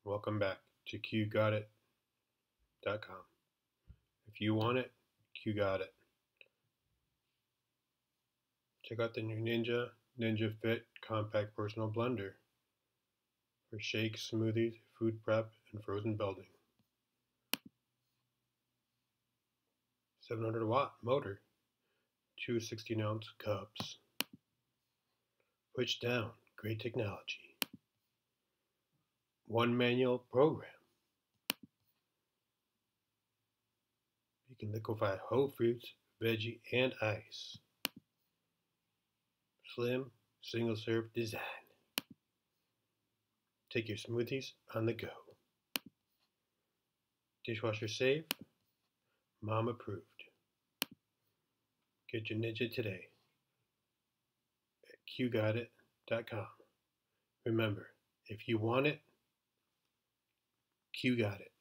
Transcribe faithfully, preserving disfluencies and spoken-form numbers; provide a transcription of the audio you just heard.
Welcome back to Q Got It dot com. If you want it, Q got it. Check out the new Ninja Ninja Fit Compact Personal Blender for shakes, smoothies, food prep, and frozen building. seven hundred watt motor, two sixteen ounce cups. Push down, great technology. One manual program. You can liquefy whole fruits, veggie, and ice. Slim, single serve design. Take your smoothies on the go. Dishwasher safe, mom approved. Get your Ninja today at Q Got It dot com. Remember, if you want it, Q got it.